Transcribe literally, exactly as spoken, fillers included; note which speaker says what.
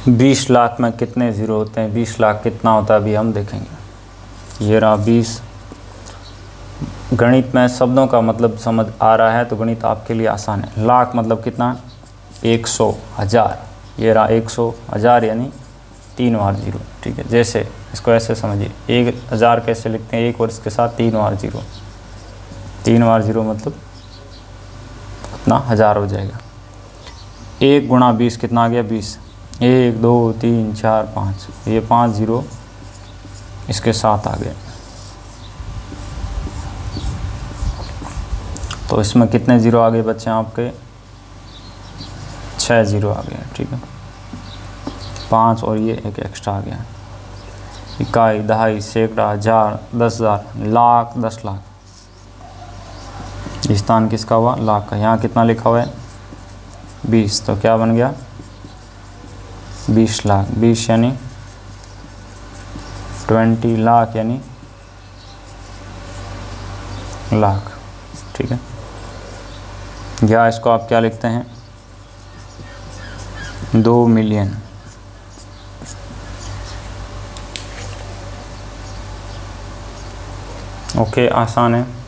Speaker 1: बीस लाख में कितने ज़ीरो होते हैं, बीस लाख कितना होता है अभी हम देखेंगे। ये रहा बीस। गणित में शब्दों का मतलब समझ आ रहा है तो गणित आपके लिए आसान है। लाख मतलब कितना, एक सौ हज़ार। ये रहा एक सौ हज़ार यानी तीन बार जीरो, ठीक है। जैसे इसको ऐसे समझिए, एक हज़ार कैसे लिखते हैं, एक वर्ष के साथ तीन बार जीरो, तीन बार जीरो मतलब कितना, हज़ार हो जाएगा। एक गुणा बीस कितना आ गया, बीस। एक दो तीन चार पाँच, ये पाँच जीरो इसके साथ आ गए, तो इसमें कितने ज़ीरो आ गए बच्चे आपके, छः ज़ीरो आ गए, ठीक है। पाँच और ये एक एक्स्ट्रा आ गया। इकाई, दहाई, सैकड़ा, हज़ार, दस हज़ार, लाख, दस लाख। स्थान किसका हुआ, लाख का। यहाँ कितना लिखा हुआ है, बीस, तो क्या बन गया, बीस लाख। बीस यानी ट्वेंटी, लाख यानी लाख, ठीक है। या इसको आप क्या लिखते हैं, दो मिलियन। ओके, आसान है।